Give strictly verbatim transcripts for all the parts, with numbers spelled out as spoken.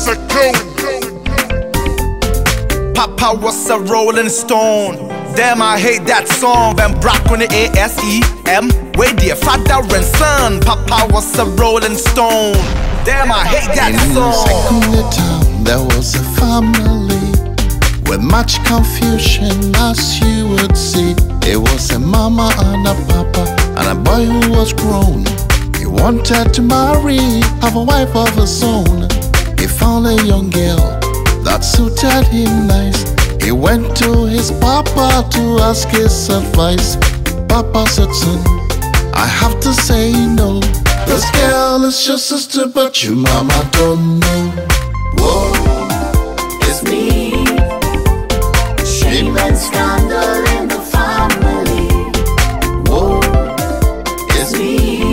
a going. Papa was a rolling stone. Damn, I hate that song. Ben Brock on the A S E M. Wait dear, father and son. Papa was a rolling stone. Damn, I hate that In song. Sekunde town, there was a family with much confusion, as you would see. It was a mama and a papa and a boy who was grown. He wanted to marry, have a wife of his own. He found a young girl that suited him nice. He went to his papa to ask his advice. Papa said, son, I have to say no. This girl is your sister, but your mama don't know. Whoa, it's me. Shame and scandal in the family. Whoa, it's me.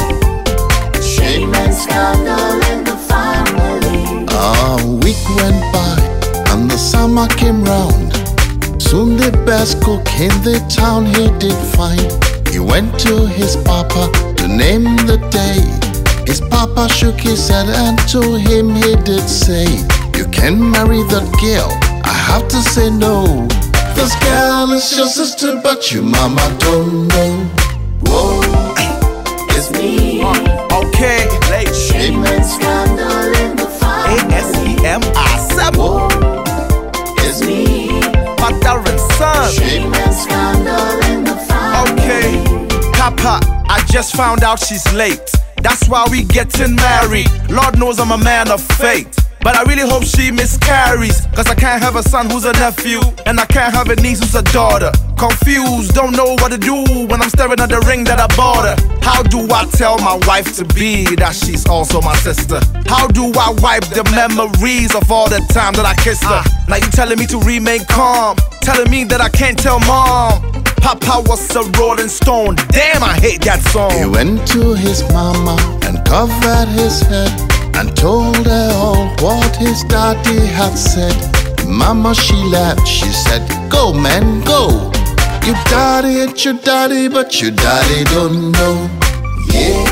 Shame and scandal in the family. A week went by and the summer came round. Soon the best cook in the town he did find. He went to his papa to name the day. His papa shook his head and to him he did say, you can marry that girl, I have to say no. This girl is your sister, but your mama don't know. Whoa, it's me. Okay, late Shame and scandal in the A family. S E M assemble. Whoa, it's me. Father and son. Shame and scandal in the family. Okay, Papa, I just found out she's late. That's why we getting married. Lord knows I'm a man of faith, but I really hope she miscarries. Cause I can't have a son who's a nephew, and I can't have a niece who's a daughter. Confused, don't know what to do when I'm staring at the ring that I bought her. How do I tell my wife to be that she's also my sister? How do I wipe the memories of all the time that I kissed her? Now you telling me to remain calm, telling me that I can't tell mom. Papa was a rolling stone. Damn, I hate that song. He went to his mama and covered his head and told her all what his daddy had said. Mama, she laughed, she said, go man, go. Your daddy ain't your daddy, but your daddy don't know. Yeah,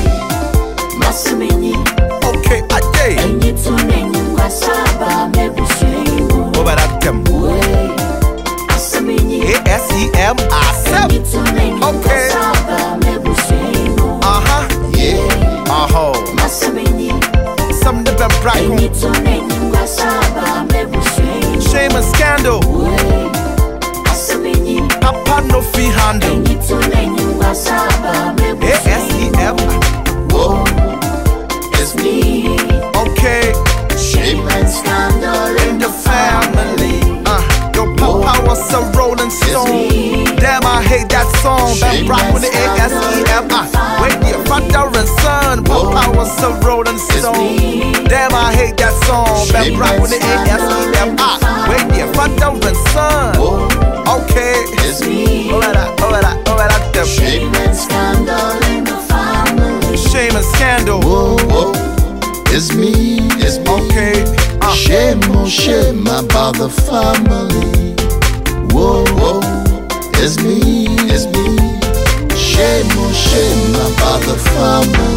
Masamini. Okay, I did. And you too many Wasaba, maybe swing. Over that them. Way, Masamini. A S E M And you too many Okay. Wasaba, maybe swing. Uh-huh. Yeah, Uh-huh. Masamini. Some of them black And home. you too many Wasaba, maybe swing. Shame and scandal. Way, Masamini. Papa no fee handle. And you too many Wasaba, maybe A S E M. Whoa, it's me. Okay. Shame and scandal In the family. Uh, your papa was a rolling stone. me. Damn, I hate that song. Ben Shame Brock and with the A S E M. Uh, scandal. wait, dear father and son. Papa was a rolling stone. me. Damn, I hate that song. Ben Shame Brock with the A and S E M. Uh, scandal. wait, dear father and son. Whoa, Okay. it's me. Over that, over that, over that. Them. Shame and scandal in the family. Shame and scandal. whoa, whoa, it's me, it's me. Okay. Uh, Shame, oh shame about the family. Whoa, whoa, it's me, it's me. Shame, oh shame about the family.